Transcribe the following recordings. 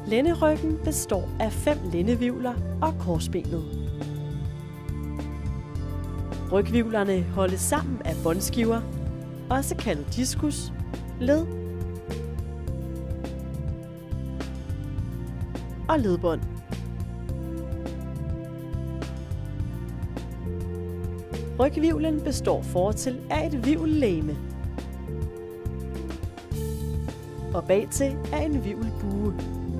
Lænderyggen består af 5 lændehvirvler og korsbenet. Ryghvirvlerne holdes sammen af båndskiver, også kaldet diskus, led og ledbånd. Ryghvirvlen består fortil af et hvirvellegeme og bagtil af en hvirvelbue.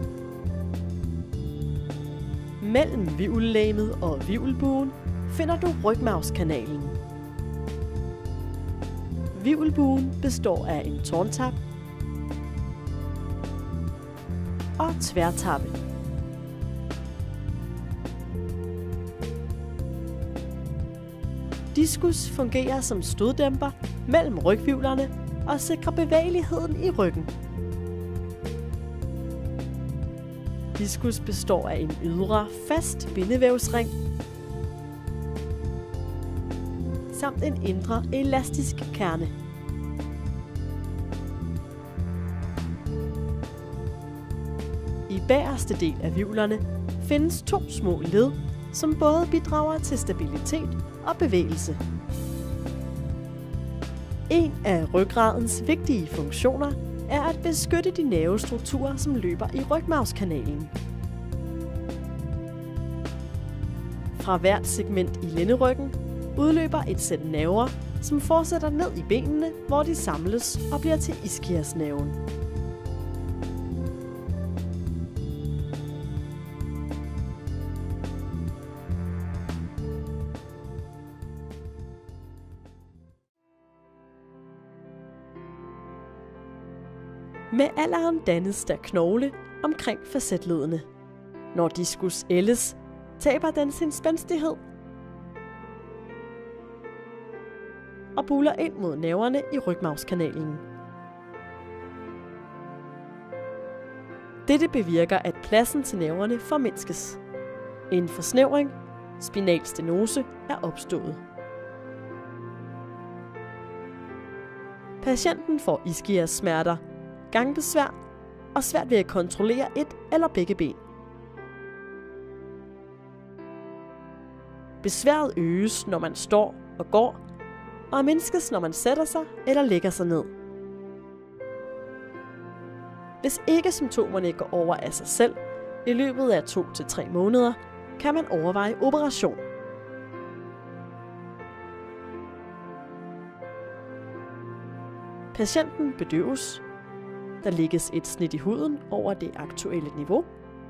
Mellem hvirvellegemet og hvirvelbuen finder du rygmarvskanalen. Hvirvelbuen består af en tårntap og tværtappe. Diskus fungerer som støddæmper mellem ryghvirvlerne og sikrer bevægeligheden i ryggen. Diskus består af en ydre, fast bindevævsring samt en indre, elastisk kerne. I bagerste del af hvirvlerne findes 2 små led, som både bidrager til stabilitet og bevægelse. En af ryggradens vigtige funktioner er at beskytte de nervestrukturer, som løber i rygmarvskanalen. Fra hvert segment i lænderyggen udløber et sæt nerver, som fortsætter ned i benene, hvor de samles og bliver til ischiasnerven. Med alderen dannes der knogle omkring facetledene. Når diskus ældes, taber den sin spændstighed og buler ind mod nerverne i rygmarvskanalen. Dette bevirker, at pladsen til nerverne formindskes. En forsnævring, spinal stenose, er opstået. Patienten får ischiassmerter, gangbesvær og svært ved at kontrollere et eller begge ben. Besværet øges, når man står og går, og mindskes, når man sætter sig eller lægger sig ned. Hvis ikke symptomerne går over af sig selv i løbet af 2 til 3 måneder, kan man overveje operation. Patienten bedøves. Der lægges et snit i huden over det aktuelle niveau.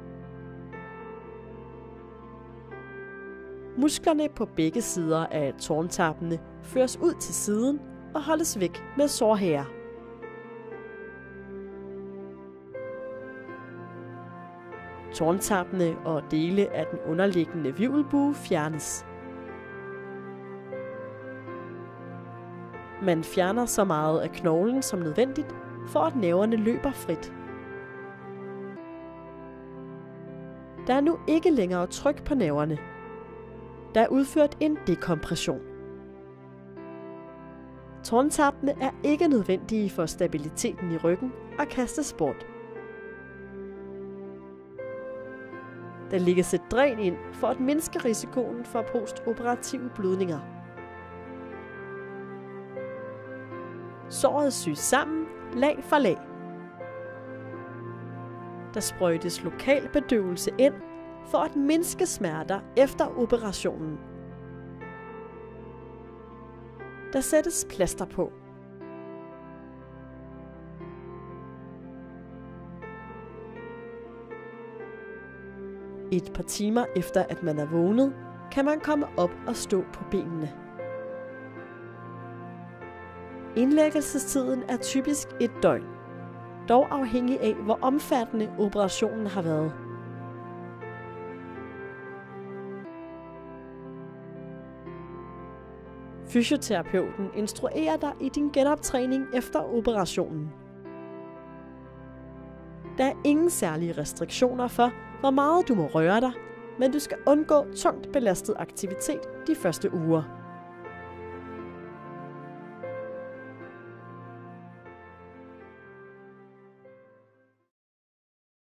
Musklerne på begge sider af tårntappene føres ud til siden og holdes væk med sårhære. Tårntappene og dele af den underliggende hvirvelbue fjernes. Man fjerner så meget af knoglen som nødvendigt, for at nerverne løber frit. Der er nu ikke længere tryk på nerverne. Der er udført en dekompression. Tårntappene er ikke nødvendige for stabiliteten i ryggen og kastes bort. Der lægges et dræn ind for at mindske risikoen for postoperative blødninger. Såret sys sammen lag for lag. Der sprøjtes lokal bedøvelse ind for at mindske smerter efter operationen. Der sættes plaster på. Et par timer efter at man er vågnet, kan man komme op og stå på benene. Indlæggelsestiden er typisk 1 døgn, dog afhængig af, hvor omfattende operationen har været. Fysioterapeuten instruerer dig i din genoptræning efter operationen. Der er ingen særlige restriktioner for, hvor meget du må røre dig, men du skal undgå tungt belastet aktivitet de første uger.